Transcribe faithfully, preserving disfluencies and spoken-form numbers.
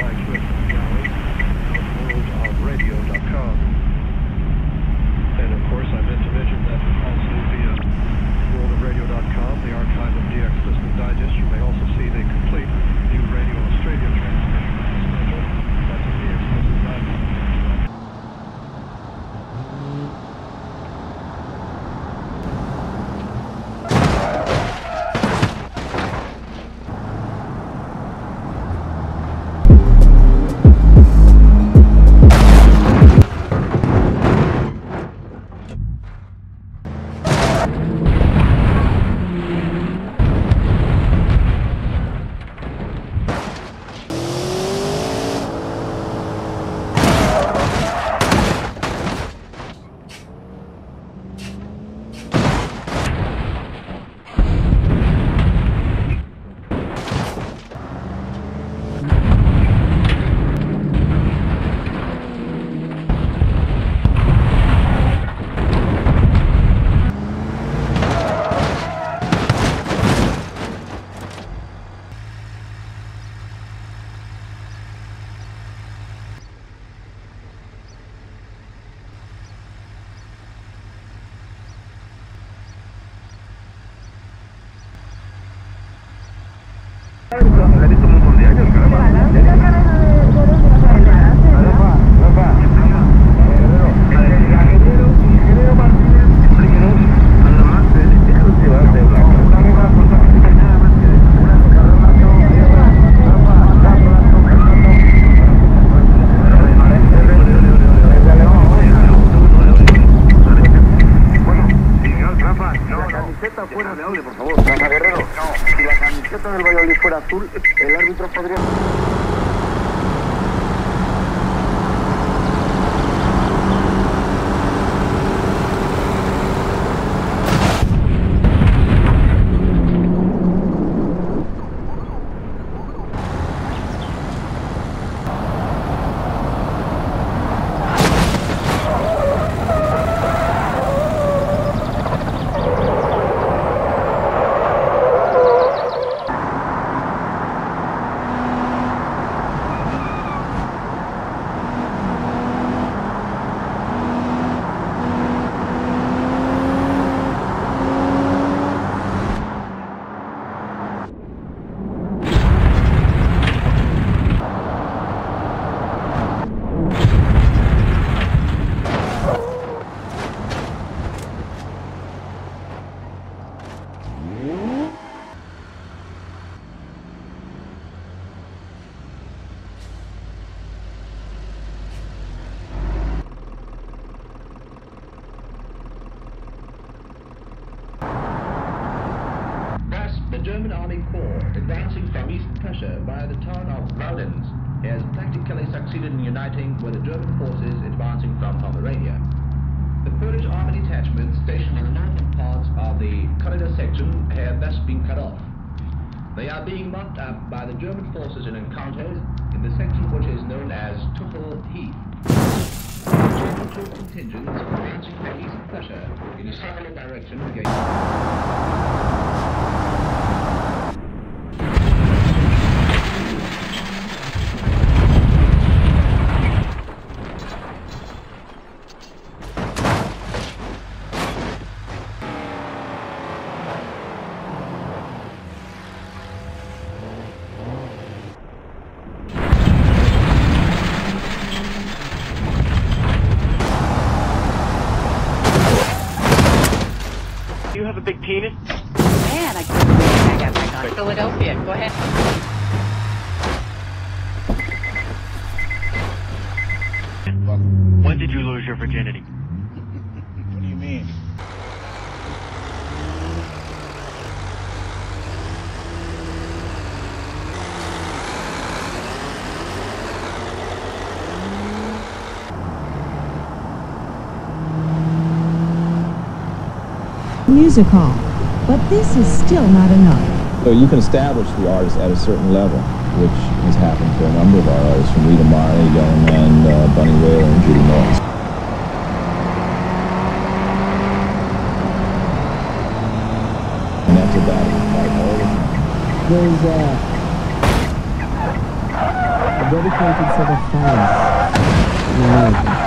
German Army Corps, advancing from East Prussia via the town of Rowlands, has practically succeeded in uniting with the German forces advancing from Pomerania. The Polish army detachments stationed on the northern parts of the corridor section have thus been cut off. They are being mopped up by the German forces in encounters in the section which is known as Tuchel Heath. German troop contingents advancing from East Prussia in a southerly direction against... You have a big penis? Man, I couldn't believe I got back on Philadelphia. Go ahead. When did you lose your virginity? What do you mean? Music hall, but this is still not enough. So you can establish the artist at a certain level, which has happened for a number of our artists, from Rita Marley, Young Man, uh, Bunny Wailer, and Judy Morris. And that's about it. Like all the time. There's uh dedicated set of fans. Imagine.